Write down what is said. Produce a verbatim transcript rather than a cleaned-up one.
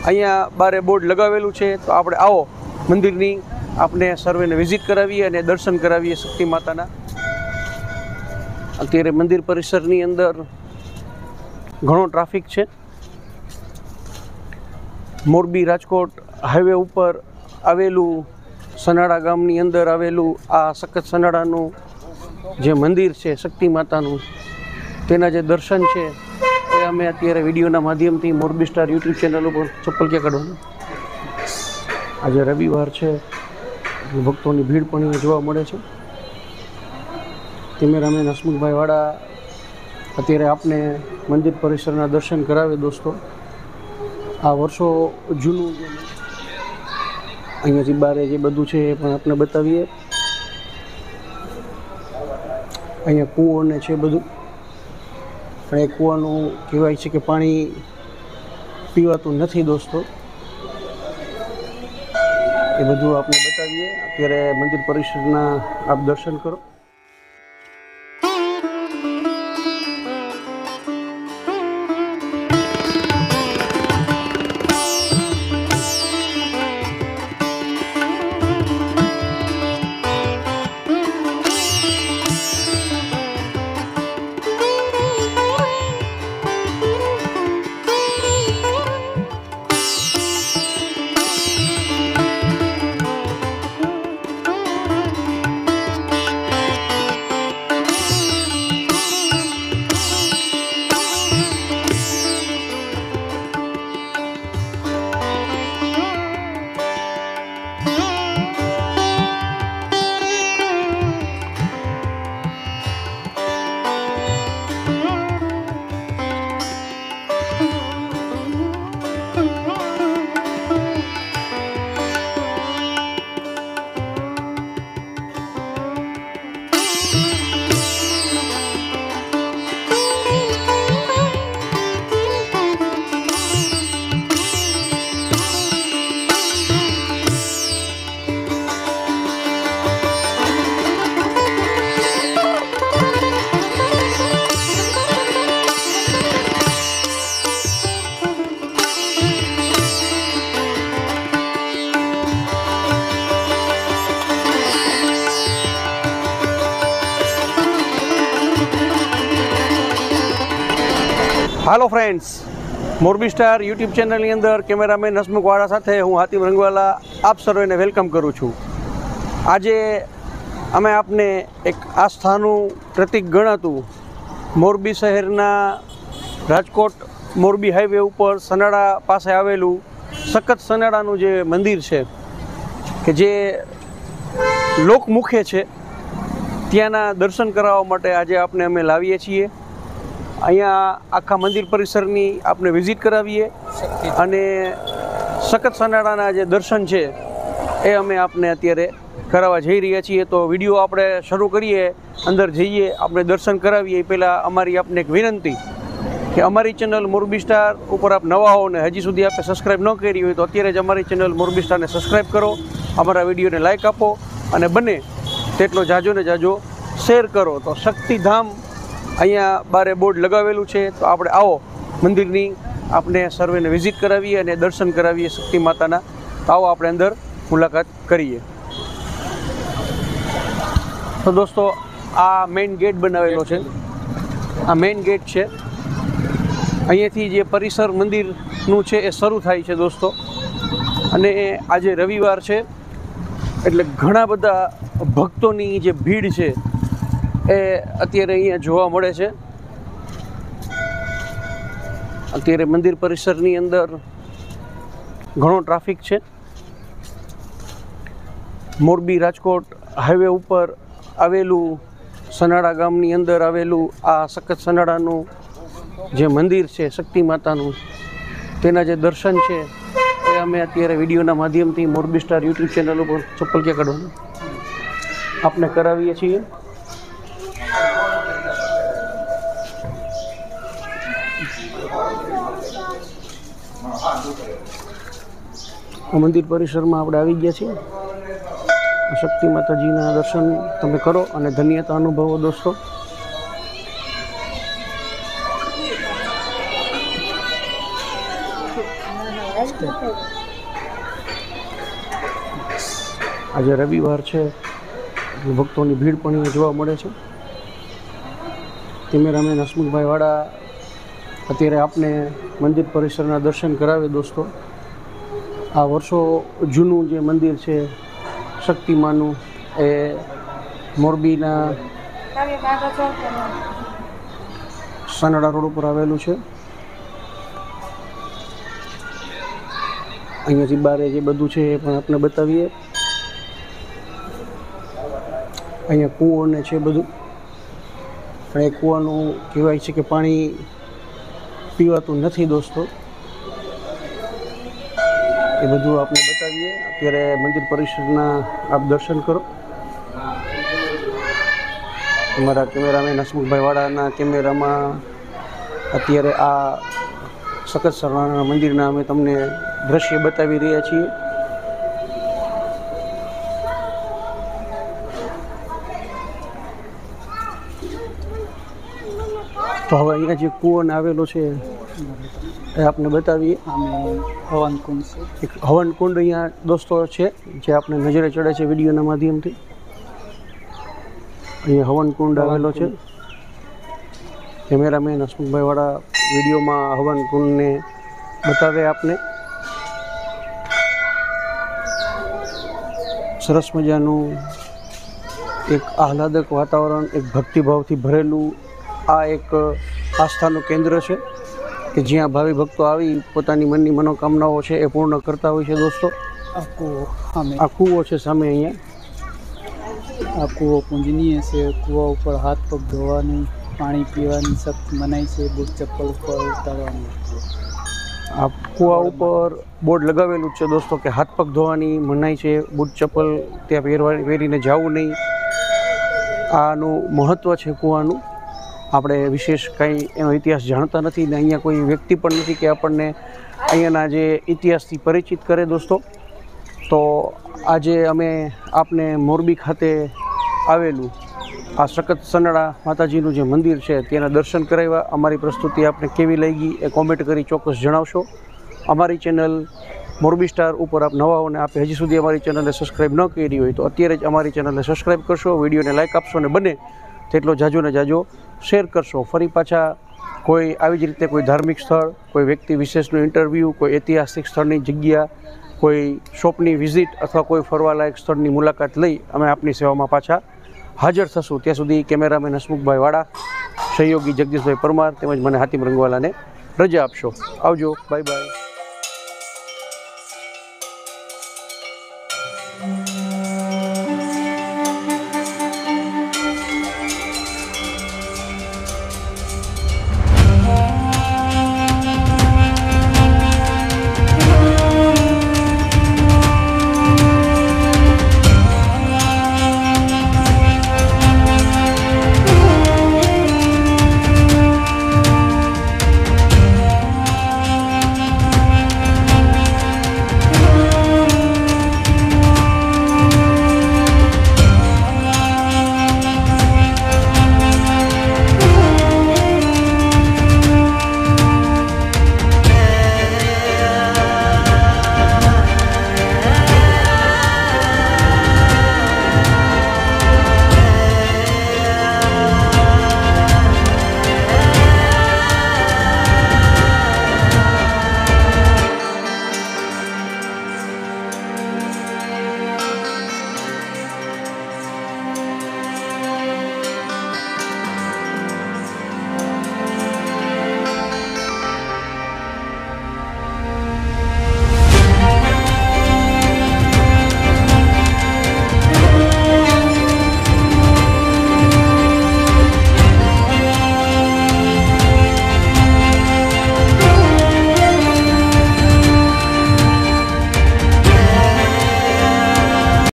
અહીંયા બારે બોર્ડ લગાવેલું છે, તો આપણે આવો મંદિરની આપણે સર્વેને વિઝિટ કરાવીએ અને દર્શન કરાવીએ શક્તિ માતાના। અત્યારે મંદિર પરિસરની અંદર ઘણો ટ્રાફિક છે। મોરબી રાજકોટ હાઈવે ઉપર આવેલું સનાડા ગામની અંદર આવેલું આ સખત સનાડાનું જે મંદિર છે શક્તિ માતાનું, તેના જે દર્શન છે એ અમે અત્યારે વિડીયોના માધ્યમથી મોરબી સ્ટાર યુટ્યુબ ચેનલ ઉપર ચપ્પલ ક્યાં કાઢવાનું, આજે રવિવાર છે, ભક્તોની ભીડ પણ અહીંયા જોવા મળે છે। કેમેરામેન હસમુખભાઈ વાળા અત્યારે આપને મંદિર પરિસરના દર્શન કરાવે। દોસ્તો, આ વર્ષો જૂનું અહીંયાથી બારે જે બધું છે એ પણ આપણે બતાવીએ। અહીંયા કૂવો ને છે બધું, પણ એ કૂવાનું કહેવાય છે કે પાણી પીવાતું નથી દોસ્તો, એ બધું આપણે બતાવીએ। અત્યારે મંદિર પરિસરના આપ દર્શન કરો। Hello friends, Morbi star YouTube ચેનલની અંદર કેમેરામેન હસમુખવાળા સાથે હું હાતિમ રંગવાલા આપ સર્વેને વેલકમ કરું છું। આજે અમે આપને એક આસ્થાનું પ્રતીક ગણાતું મોરબી શહેરના રાજકોટ મોરબી હાઈવે ઉપર સનાડા પાસે આવેલું સખત સનાડાનું જે મંદિર છે કે જે લોકમુખે છે, ત્યાંના દર્શન કરાવવા માટે આજે આપને અમે લાવીએ છીએ। અહીંયા આખા મંદિર પરિસરની આપણે વિઝિટ કરાવીએ અને સખત સનાડાના જે દર્શન છે એ અમે આપને અત્યારે કરાવવા જઈ રહ્યા છીએ। તો વિડીયો આપણે શરૂ કરીએ, અંદર જઈએ, આપણે દર્શન કરાવીએ। પહેલાં અમારી આપને એક વિનંતી કે અમારી ચેનલ મોરબી સ્ટાર ઉપર આપ નવા હો ને હજી સુધી આપણે સબસ્ક્રાઈબ ન કરી હોય તો અત્યારે જ અમારી ચેનલ મોરબી સ્ટારને સબસ્ક્રાઈબ કરો, અમારા વિડીયોને લાઇક આપો અને બને તેટલો જાજો ને જાજો શેર કરો। તો શક્તિધામ અહીંયા બારે બોર્ડ લગાવેલું છે, તો આપણે આવો મંદિરની આપણે સર્વેને વિઝિટ કરાવીએ અને દર્શન કરાવીએ શક્તિ માતાના। તો આવો આપણે અંદર મુલાકાત કરીએ। તો દોસ્તો, આ મેઇન ગેટ બનાવેલો છે, આ મેઇન ગેટ છે। અહીંયાથી જે પરિસર મંદિરનું છે એ શરૂ થાય છે દોસ્તો, અને આજે રવિવાર છે એટલે ઘણા બધા ભક્તોની જે ભીડ છે એ અત્યારે અહીંયા જોવા મળે છે। અત્યારે મંદિર પરિસરની અંદર ઘણો ટ્રાફિક છે। મોરબી રાજકોટ હાઈવે ઉપર આવેલું સનાડા ગામની અંદર આવેલું આ સખત સનાડાનું જે મંદિર છે શક્તિ માતાનું, તેના જે દર્શન છે એ અમે અત્યારે વિડીયોના માધ્યમથી મોરબી સ્ટાર યુટ્યુબ ચેનલ ઉપર ચપ્પલ ક્યાં કાઢવાનું આપને કરાવીએ છીએ। મંદિર પરિસરમાં આપણે આવી ગયા છીએ। શક્તિ માતાજીના દર્શન તમે કરો અને ધન્યતા અનુભવો દોસ્તો। આજે રવિવાર છે, ભક્તોની ભીડ પણ અહીંયા જોવા મળે છે. કેમેરામેન હસમુખભાઈ વાળા અત્યારે આપને મંદિર પરિસરના દર્શન કરાવે. દોસ્તો, આ વર્ષો જૂનું જે મંદિર છે શક્તિમાનું, એ મોરબીના સાનડા રોડ ઉપર આવેલું છે. અહીંયાથી બારે જે બધું છે એ પણ આપણે બતાવીએ. અહીંયા કૂવો ને છે બધું, પણ એ કૂવાનું કહેવાય છે કે પાણી પીવાતું નથી. દોસ્તો, એ બધું આપણે બતાવીએ. અત્યારે મંદિર પરિસરના આપ દર્શન કરો. અમારા કેમેરામેન હસમુખભાઈ વાળાના કેમેરામાં અત્યારે આ સખત સરવાણા મંદિરના અમે તમને દ્રશ્ય બતાવી રહ્યા છીએ. તો હવે અહીંયા જે કૂવો આવેલો છે એ આપણે બતાવીએ. હવન કુંડ છે, એક હવન કુંડ અહીંયા દોસ્તો છે જે આપણે નજરે ચડે છે વિડીયોના માધ્યમથી. અહીંયા હવન કુંડ આવેલો છે. કેમેરામેન હસમુખભાઈ વાળા વિડીયોમાં હવન કુંડને બતાવે આપને. સરસ મજાનું એક આહલાદક વાતાવરણ, એક ભક્તિભાવથી ભરેલું આ એક આસ્થાનું કેન્દ્ર છે કે જ્યાં ભાવિ ભક્તો આવી પોતાની મનની મનોકામનાઓ છે એ પૂર્ણ કરતા હોય છે. દોસ્તો, આ કૂવો આ કૂવો છે સામે અહીંયા. આ કૂવો પૂજનીય છે. કૂવા ઉપર હાથ પગ ધોવાની, પાણી પીવાની સખ્ત મનાઈ છે. બૂટ ચપ્પલ ઉપર ઉતારવાની. આ કૂવા ઉપર બોર્ડ લગાવેલું છે દોસ્તો કે હાથ પગ ધોવાની મનાઈ છે, બૂટ ચપ્પલ ત્યાં પહેરવા પહેરીને જવું નહીં. આનું મહત્ત્વ છે કૂવાનું. આપણે વિશેષ કંઈ એનો ઇતિહાસ જાણતા નથી ને અહીંયા કોઈ વ્યક્તિ પણ નથી કે આપણને અહીંયાના જે ઇતિહાસથી પરિચિત કરે. દોસ્તો, તો આજે અમે આપને મોરબી ખાતે આવેલું આ સખત સનડા માતાજીનું જે મંદિર છે તેના દર્શન કરાવ્યા. અમારી પ્રસ્તુતિ આપને કેવી લાગી એ કોમેન્ટ કરી ચોક્કસ જણાવશો. અમારી ચેનલ મોરબી સ્ટાર ઉપર આપ નવા હો ને આપે હજી સુધી અમારી ચેનલને સબસ્ક્રાઈબ ન કરી હોય તો અત્યારે જ અમારી ચેનલને સબસ્ક્રાઈબ કરશો, વિડીયોને લાઇક આપશો અને બને તેટલો જાજો ને જાજો શેર કરશો. ફરી પાછા કોઈ આવી જ રીતે કોઈ ધાર્મિક સ્થળ, કોઈ વ્યક્તિ વિશેષનું ઇન્ટરવ્યૂ, કોઈ ઐતિહાસિક સ્થળની જગ્યા, કોઈ શોપની વિઝિટ અથવા કોઈ ફરવાલાયક સ્થળની મુલાકાત લઈ અમે આપની સેવામાં પાછા હાજર થશું. ત્યાં સુધી કેમેરામેન હસમુખભાઈ વાળા, સહયોગી જગદીશભાઈ પરમાર તેમજ મને હાતિમ રંગવાલાને રજા આપશો. આવજો, બાય બાય.